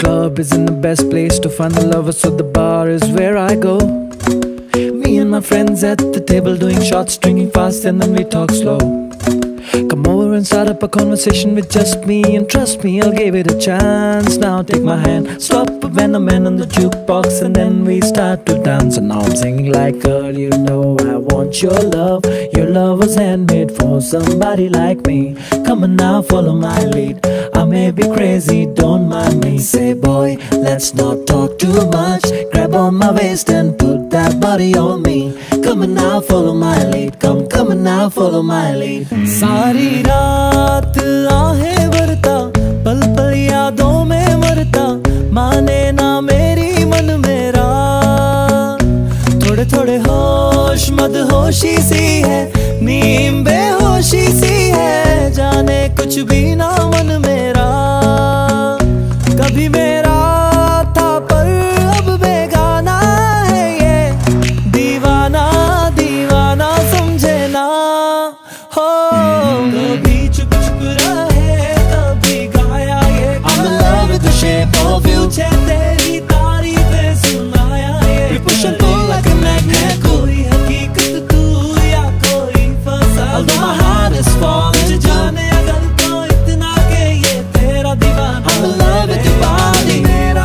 club isn't the best place to find the lovers, so the bar is where I go. Me and my friends at the table doing shots, drinking fast and then we talk slow. Come over and start up a conversation with just me, and trust me, I'll give it a chance. Now take my hand, stop when the man on the jukebox, and then we start to dance. And now I'm singing like, girl, you know I want your love. Your love was handmade for somebody like me. Come on now, follow my lead. I may be crazy, don't mind me. Say boy, let's not talk too much. Grab on my waist and put that body on me. Come on now, follow my lead. Come on now, follow my lead. सारी रात आहें भरता, पल पल यादों में मरता, माने ना मेरी मन मेरा। थोड़े थोड़े होश मदहोशी सी है, नीम बेहोशी सी है, जाने कुछ भी ना मन मेरा। कभी मेरा था पर अब बेगाना है ये, दीवाना दीवाना समझे ना हो। कभी चुप चुप रहे कभी गाया ये, I'm in love with the shape of you। मुझे तेरी तारीफें सुनाया ये, we push and pull like a magnet। कोई हकीकत तू या कोई फसाद, although my heart is falling। जाने अगर तो इतना के ये तेरा दीवाना। I'm in love with your body मेरा,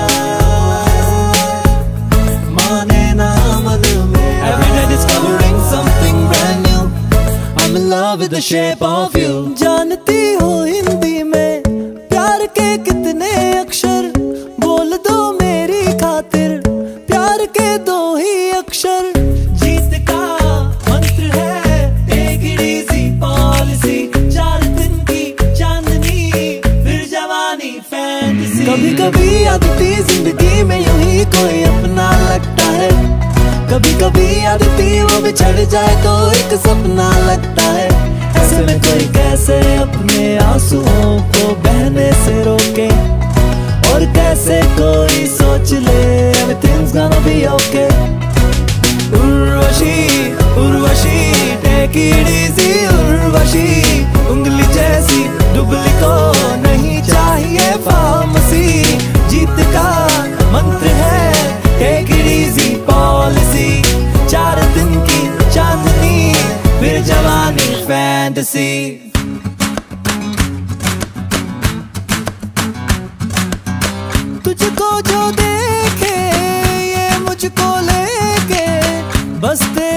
माने ना मन मेरा। Every day discovering something brand new, I'm in love with the shape of you। जानती हो हिंदी में प्यार के कितने अक्षर, बोल दो मेरी खातिर प्यार के दो ही अक्षर। जीत का मंत्र है टेक इट इजी पॉलिसी, 4 दिन की चांदनी फिर जवानी फैंटेसी। कभी कभी आदती जिंदगी में यूं ही कोई अपना लगता है, कभी कभी आदती वो बिछड़ जाए तो एक सपना लगता है। ऐसे में कोई कैसे अपने आंसुओं को बहने से रोके, और कैसे कोई सोच ले everything's gonna be okay। Urvashi Urvashi take it easy Urvashi, उंगली जैसी डुबली को नहीं चाहिए फार्मेसी। जीत का मंत्र है टेक इट इजी पॉलिसी, 4 दिन की चांदनी फिर जवानी फैंटेसी। तुझको जो देखे ये मुझको लेके, बस